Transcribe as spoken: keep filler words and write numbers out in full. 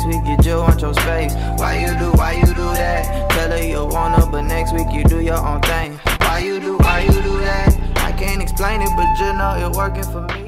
week you just want your space. Why you do, why you do that? Tell her you want her, but next week you do your own thing. Why you do, why you do that? I can't explain it, but you know it working for me.